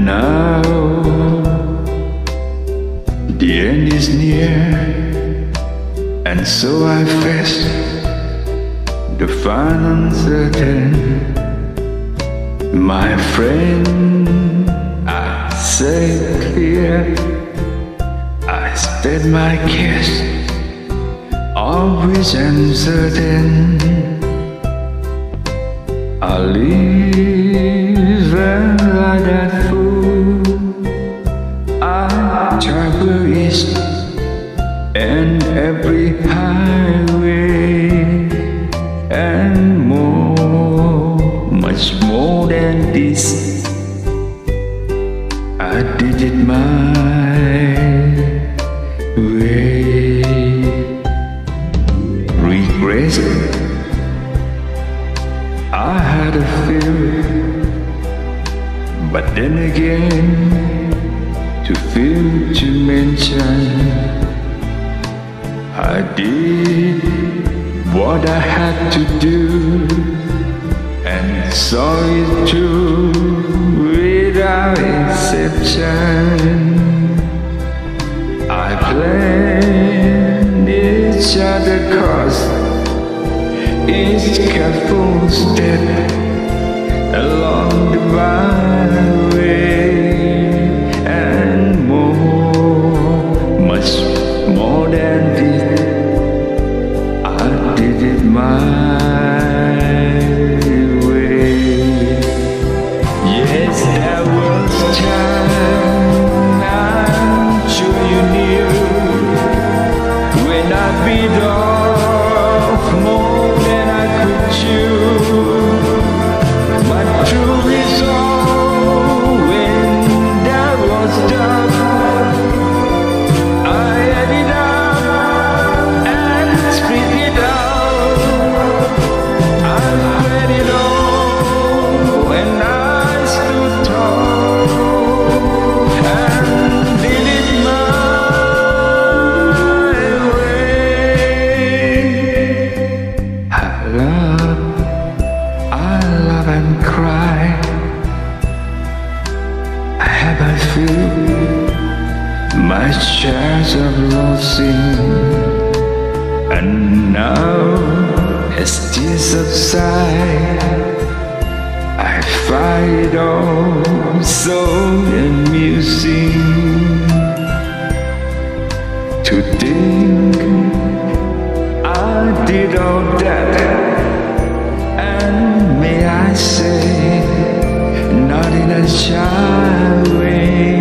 now the end is near, and so I face the final uncertain. My friend, I say clear, I state my case, always uncertain. I live like that fool. I travel east and every highway and more, much more than this. I did it my way. Regrets, I had a few, but then again, too few to mention. I did what I had to do, and saw it through without exception. I planned each other course, each careful step along the byway, and more, much more than this. I did it my way. Yes, there was time, I'm sure you knew, when I beat off more than I could chew. But true resolve, when that was done, I had it up and split it out. I read it all when I stood tall and did it my way. I love and cry. I have I feel my shares of losing, and now as tears subside, I find it all so amusing to think I did all that. And may I say, not in a shy way.